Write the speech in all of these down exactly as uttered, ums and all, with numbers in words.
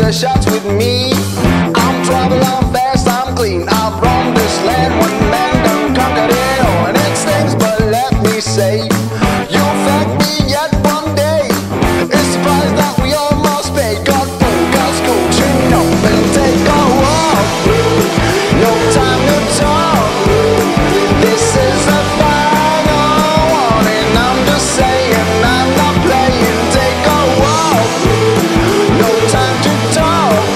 the shots with me. I'm trouble, I'm fast, I'm clean. I've roamed this land, one man done conquered it all. And it stings, but let me say, you'll thank me yet one day. It's the price that we all must pay. Got food, got school, chin up and take a walk. No time to talk. This is the final warning. I'm just saying, I'm not playing. Take a walk. No time to talk.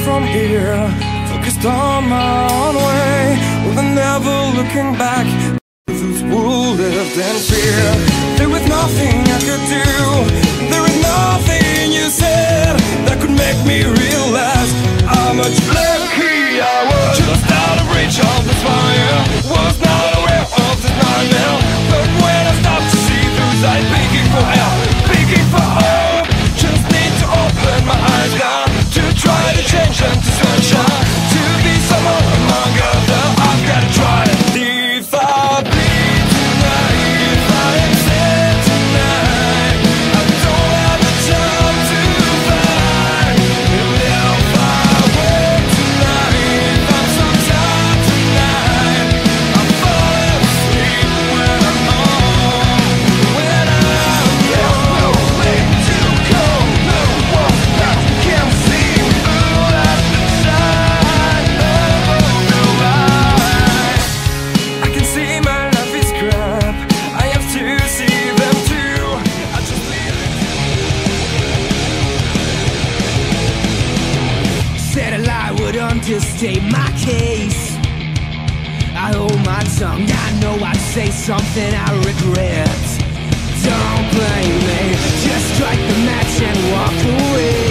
from here, focused on my own way, with never looking back. Those who lived in fear. There was nothing I could do, there is nothing you said that could make me realize how much lucky I was. Just out of reach of the fire, was not aware of this nightmare. But when I stopped to see through sight, begging for help, begging for hope, just need to open my eyes now, to try to change them to sunshine, to be someone among others. I've gotta try it. If I bleed tonight, if I am sad tonight, I don't have the time to fight. If I wait tonight, if I'm so tired tonight, I'm falling asleep when I'm home. When I'm gone, no way to go, no one that can see through at the side of the light. I can see my life is crap, I have to see them too. I just leave it. Said a lie would understate my case. I hold my tongue, I know I say something I regret. Don't blame me, just strike the match and walk away.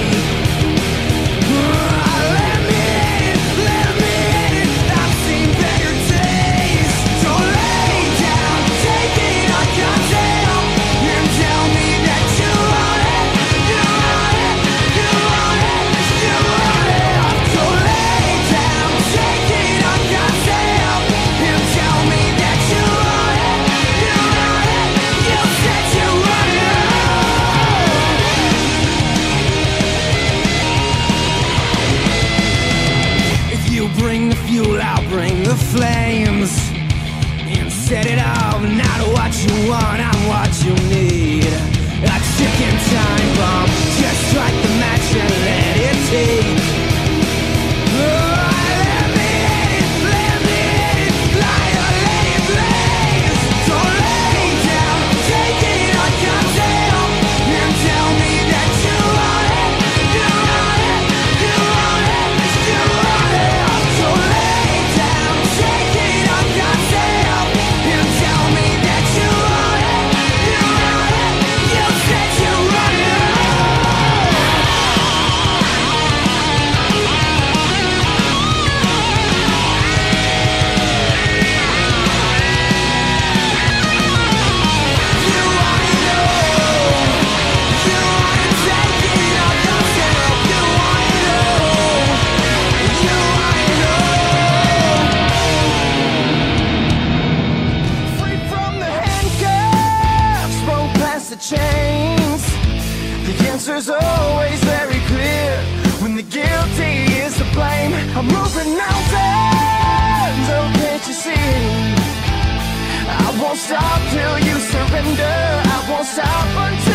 Let me in, let me in, I've seen better days. So lay down, take it on goddamn, and tell me that you want it, you want it, you want it, you want it. So lay down, take it on goddamn, and tell me that you want it, you want it, you said you want it. If you bring the fuel, I'll bring the flames, and set it off. Not what you want, I'm what you need. A ticking time bomb, just strike the match and let it take. Oh, let me in, let me in, light a lady blaze. So lay down, take it on goddamn, and tell me that you want it, you want it, you want it, you want it. So lay down, take it on goddamn, and tell me that you want it, you want it, you said you want it. You wanna know, you wanna take it on yourself, you wanna know, you wanna know. Free from the handcuffs, roll past the chains. The answer's always very clear, when the guilty is to blame. I'm moving mountains, oh can't you see? I won't stop till you surrender, I won't stop until